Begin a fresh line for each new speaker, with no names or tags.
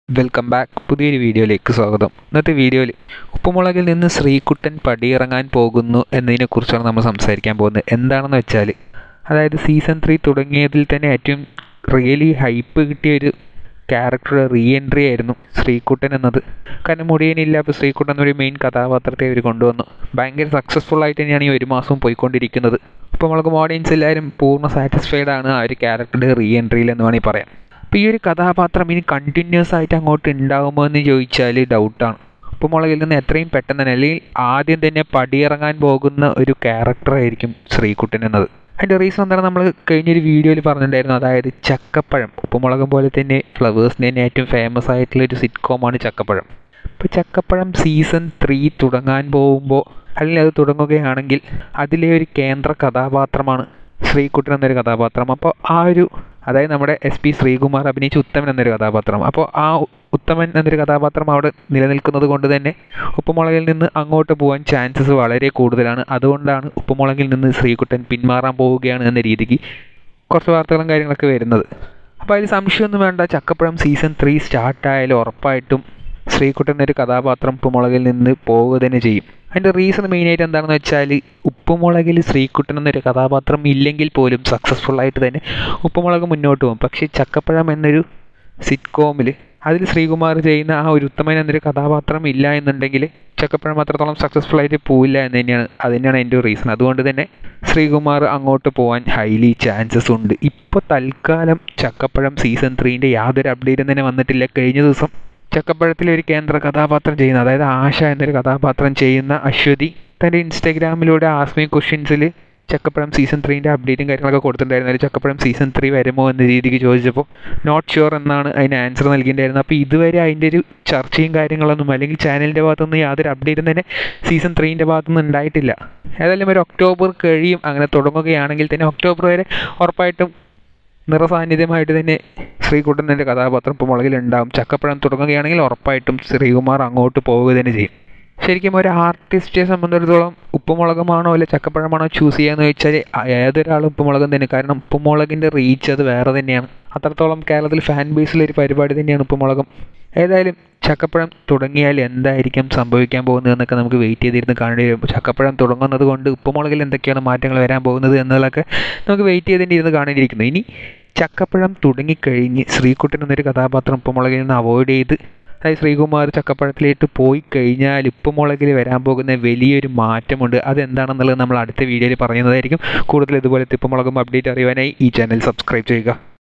Welcome back. പുതിയൊരു വീഡിയോയിലേക്ക് സ്വാഗതം. ഇന്നത്തെ വീഡിയോയിൽ ഉപ്പുമുളകിൽ നിന്ന് ശ്രീകുട്ടൻ പടിയിറങ്ങാൻ പോകുന്നു എന്നതിനെക്കുറിച്ചാണ് നമ്മൾ സംസാരിക്കാൻ പോകുന്നത്. എന്താണെന്ന് വെച്ചാൽ, അതായത് സീസൺ 3 തുടങ്ങിയതിൽ തന്നെ ഏറ്റവും റിയലി ഹൈപ്പ് കിട്ടിയൊരു ക്യാരക്ടർ റീ എൻട്രി ആയിരുന്നു ശ്രീകുട്ടൻ എന്നത്. കാരണം മുടിയനില്ല, അപ്പോൾ ശ്രീകുട്ടൻ എന്നൊരു മെയിൻ കഥാപാത്രത്തെ അവർ കൊണ്ടുവന്നു. ഭയങ്കര സക്സസ്ഫുൾ ആയിട്ട് തന്നെയാണ് ഈ ഒരു മാസം പോയിക്കൊണ്ടിരിക്കുന്നത്. ഉപ്പുമുളക് ഓഡിയൻസ് എല്ലാവരും പൂർണ്ണ സാറ്റിസ്ഫൈഡ് ആണ് ആ ഒരു ക്യാരക്ടറുടെ റീ എൻട്രിയിൽ എന്ന് വേണമെങ്കിൽ പറയാം. അപ്പോൾ ഈ ഒരു കഥാപാത്രം ഇനി കണ്ടിന്യൂസ് ആയിട്ട് അങ്ങോട്ട് ഉണ്ടാകുമോ എന്ന് ചോദിച്ചാൽ ഡൗട്ടാണ്. ഉപ്പുമുളകിൽ നിന്ന് എത്രയും പെട്ടെന്ന് തന്നെ, അല്ലെങ്കിൽ ആദ്യം തന്നെ പടിയിറങ്ങാൻ പോകുന്ന ഒരു ക്യാരക്ടറായിരിക്കും ശ്രീകുട്ടൻ എന്നത്. അതിൻ്റെ റീസൺ എന്താണ് നമ്മൾ കഴിഞ്ഞൊരു വീഡിയോയിൽ പറഞ്ഞിട്ടുണ്ടായിരുന്നു. അതായത് ചക്കപ്പഴം, ഉപ്പുമുളകും പോലെ തന്നെ ഫ്ലവേഴ്സിൻ്റെ തന്നെ ഏറ്റവും ഫേമസ് ആയിട്ടുള്ള ഒരു സിറ്റ്കോമാണ് ചക്കപ്പഴം. ഇപ്പോൾ ചക്കപ്പഴം സീസൺ 3 തുടങ്ങാൻ പോകുമ്പോൾ, അല്ലെങ്കിൽ അത് തുടങ്ങുകയാണെങ്കിൽ അതിലെ ഒരു കേന്ദ്ര കഥാപാത്രമാണ് ശ്രീകുട്ടൻ എന്നൊരു കഥാപാത്രം. അപ്പോൾ ആ ഒരു, അതായത് നമ്മുടെ SP ശ്രീകുമാർ അഭിനയിച്ച ഉത്തമൻ എന്നൊരു കഥാപാത്രം, അപ്പോൾ ആ ഉത്തമൻ എന്നൊരു കഥാപാത്രം അവിടെ നിലനിൽക്കുന്നത് കൊണ്ട് തന്നെ ഉപ്പുമുളകിൽ നിന്ന് അങ്ങോട്ട് പോകാൻ ചാൻസസ് വളരെ കൂടുതലാണ്. അതുകൊണ്ടാണ് ഉപ്പുമുളകിൽ നിന്ന് ശ്രീകുട്ടൻ പിന്മാറാൻ പോവുകയാണ് എന്ന രീതിക്ക് കുറച്ച് വാർത്തകളും കാര്യങ്ങളൊക്കെ വരുന്നത്. അപ്പോൾ അതിൽ സംശയമൊന്നും വേണ്ട, ചക്കപ്പഴം സീസൺ 3 സ്റ്റാർട്ടായാലും ഉറപ്പായിട്ടും ശ്രീകുട്ടൻ എന്നൊരു കഥാപാത്രം ഉപ്പുമുളകിൽ നിന്ന് പോവുക തന്നെ ചെയ്യും. അതിൻ്റെ റീസൺ മെയിനായിട്ട് എന്താണെന്ന് വെച്ചാൽ, ഉപ്പുമുളകിൽ ശ്രീകുട്ടൻ എന്നൊരു കഥാപാത്രം ഇല്ലെങ്കിൽ പോലും സക്സസ്ഫുള്ളായിട്ട് തന്നെ ഉപ്പുമുളക് മുന്നോട്ട് പോകും. പക്ഷേ ചക്കപ്പഴം എന്നൊരു സിറ്റ്കോമിൽ അതിൽ ശ്രീകുമാർ ചെയ്യുന്ന ആ ഒരു ഉത്തമൻ എന്നൊരു കഥാപാത്രം ഇല്ല എന്നുണ്ടെങ്കിൽ ചക്കപ്പഴം അത്രത്തോളം സക്സസ്ഫുള്ളായിട്ട് പോവില്ല എന്ന് തന്നെയാണ്, അത് തന്നെയാണ് എൻ്റെ റീസൺ. അതുകൊണ്ട് തന്നെ ശ്രീകുമാർ അങ്ങോട്ട് പോകാൻ ഹൈലി ചാൻസസ് ഉണ്ട്. ഇപ്പോൾ തൽക്കാലം ചക്കപ്പഴം സീസൺ 3 യാതൊരു അപ്ഡേറ്റും തന്നെ വന്നിട്ടില്ല. കഴിഞ്ഞ ദിവസം ചക്കപ്പഴത്തിലെ ഒരു കേന്ദ്ര കഥാപാത്രം ചെയ്യുന്ന, അതായത് ആശ എന്നൊരു കഥാപാത്രം ചെയ്യുന്ന അശ്വതി തൻ്റെ ഇൻസ്റ്റാഗ്രാമിലൂടെ ആസ്മി ക്വസ്റ്റ്യൻസിൽ ചക്കപ്പഴം സീസൺ 3 അപ്ഡേറ്റും കാര്യങ്ങളൊക്കെ കൊടുത്തിട്ടുണ്ടായിരുന്നു. ചക്കപ്പഴം സീസൺ 3 വരുമോ എന്ന രീതിക്ക് ചോദിച്ചപ്പോൾ നോട്ട് ഷുവർ എന്നാണ് അതിന് ആൻസർ നൽകിയിട്ടുണ്ടായിരുന്നത്. അപ്പോൾ ഇതുവരെ അതിൻ്റെ ഒരു ചർച്ചയും കാര്യങ്ങളൊന്നും, അല്ലെങ്കിൽ ചാനലിൻ്റെ ഭാഗത്തുനിന്ന് യാതൊരു അപ്ഡേറ്റും തന്നെ സീസൺ 3 ഭാഗത്തുനിന്ന് ഉണ്ടായിട്ടില്ല. ഏതായാലും ഒരു ഒക്ടോബർ കഴിയും, അങ്ങനെ തുടങ്ങുകയാണെങ്കിൽ തന്നെ ഒക്ടോബർ വരെ ഉറപ്പായിട്ടും നിറസാന്നിധ്യമായിട്ട് തന്നെ ശ്രീകുട്ടൻ എന്ന കഥാപാത്രം ഉപ്പുമുളകിൽ ഉണ്ടാകും. ചക്കപ്പഴം തുടങ്ങുകയാണെങ്കിൽ ഉറപ്പായിട്ടും ശ്രീകുമാർ അങ്ങോട്ട് പോവുക തന്നെ ചെയ്യും. ശരിക്കും ഒരു ആർട്ടിസ്റ്റിനെ സംബന്ധിച്ചിടത്തോളം ഉപ്പുമുളകമാണോ അല്ലെ ചക്കപ്പഴമാണോ ചൂസ് ചെയ്യാന്ന് ചോദിച്ചാൽ ഏതൊരാളും ഉപ്പുമുളകും തന്നെ. കാരണം ഉപ്പുമുളകിൻ്റെ റീച്ച് അത് വേറെ തന്നെയാണ്. അത്രത്തോളം കേരളത്തിൽ ഫാൻ ബേസിലൊരു പരിപാടി തന്നെയാണ് ഉപ്പുമുളകും. ഏതായാലും ചക്കപ്പഴം തുടങ്ങിയാൽ എന്തായിരിക്കും സംഭവിക്കാൻ പോകുന്നത് എന്നൊക്കെ നമുക്ക് വെയിറ്റ് ചെയ്തിരുന്ന് കാണേണ്ടി വരും. ചക്കപ്പഴം തുടങ്ങുന്നത് കൊണ്ട് ഉപ്പുമുളകിൽ എന്തൊക്കെയാണ് മാറ്റങ്ങൾ വരാൻ പോകുന്നത് എന്നതൊക്കെ നമുക്ക് വെയിറ്റ് ചെയ്തിരുന്ന് കാണേണ്ടിയിരിക്കുന്നു. ഇനി ചക്കപ്പഴം തുടങ്ങിക്കഴിഞ്ഞ് ശ്രീകുട്ടൻ എന്നൊരു കഥാപാത്രം ഉപ്പുമുളകിൽ നിന്ന് അവോയ്ഡ് ചെയ്ത്, അതായത് ശ്രീകുമാർ ചക്കപ്പഴത്തിലേക്ക് പോയി കഴിഞ്ഞാൽ ഉപ്പുമുളകിൽ വരാൻ പോകുന്ന വലിയൊരു മാറ്റമുണ്ട്. അതെന്താണെന്നുള്ളത് നമ്മൾ അടുത്ത വീഡിയോയിൽ പറയുന്നതായിരിക്കും. കൂടുതൽ ഇതുപോലത്തെ ഉപ്പുമുളകും അപ്ഡേറ്റ് അറിയാനായി ഈ ചാനൽ സബ്സ്ക്രൈബ് ചെയ്യുക.